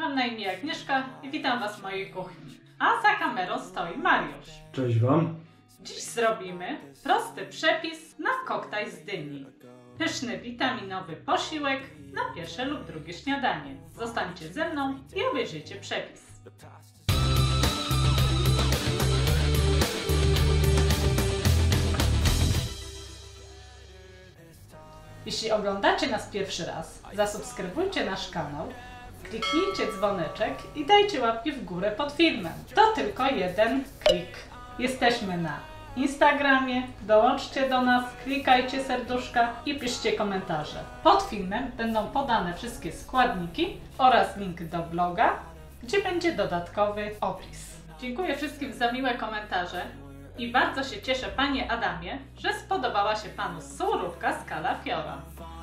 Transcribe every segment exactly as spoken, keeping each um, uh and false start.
Mam na imię Agnieszka i witam Was w mojej kuchni. A za kamerą stoi Mariusz. Cześć Wam. Dziś zrobimy prosty przepis na koktajl z dyni. Pyszny, witaminowy posiłek na pierwsze lub drugie śniadanie. Zostańcie ze mną i obejrzyjcie przepis. Jeśli oglądacie nas pierwszy raz, zasubskrybujcie nasz kanał, kliknijcie dzwoneczek i dajcie łapki w górę pod filmem. To tylko jeden klik. Jesteśmy na Instagramie, dołączcie do nas, klikajcie serduszka i piszcie komentarze. Pod filmem będą podane wszystkie składniki oraz link do bloga, gdzie będzie dodatkowy opis. Dziękuję wszystkim za miłe komentarze i bardzo się cieszę, Panie Adamie, że spodobała się Panu surówka z kalafiora.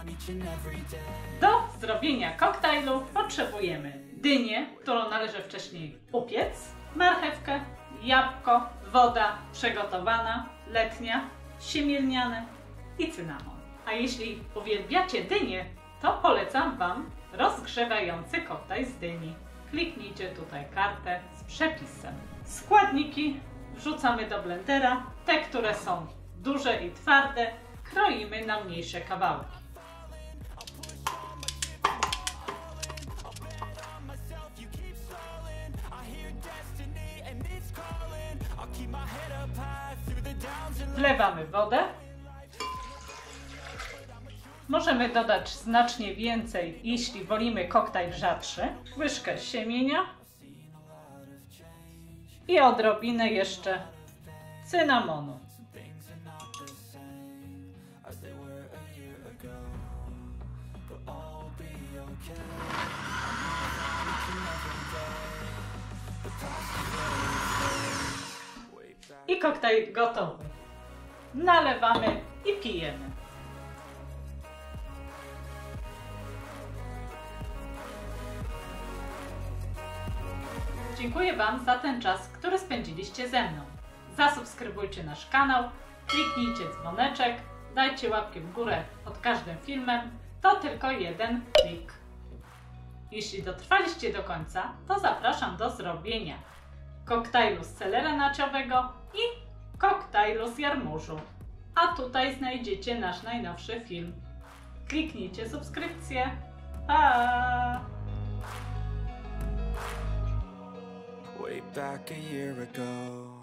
Do zrobienia koktajlu potrzebujemy dynię, którą należy wcześniej upiec, marchewkę, jabłko, woda przygotowana, letnia, siemielniane i cynamon. A jeśli uwielbiacie dynię, to polecam Wam rozgrzewający koktajl z dyni. Kliknijcie tutaj kartę z przepisem. Składniki wrzucamy do blendera. Te, które są duże i twarde, kroimy na mniejsze kawałki. Wlewamy wodę. Możemy dodać znacznie więcej, jeśli wolimy koktajl rzadszy. Łyżkę siemienia i odrobinę jeszcze cynamonu. I koktajl gotowy. Nalewamy i pijemy. Dziękuję Wam za ten czas, który spędziliście ze mną. Zasubskrybujcie nasz kanał, kliknijcie dzwoneczek, dajcie łapkę w górę pod każdym filmem. To tylko jeden klik. Jeśli dotrwaliście do końca, to zapraszam do zrobienia koktajlu z selera naciowego i koktajlu z jarmużu. A tutaj znajdziecie nasz najnowszy film. Kliknijcie subskrypcję. Pa! Way back a year ago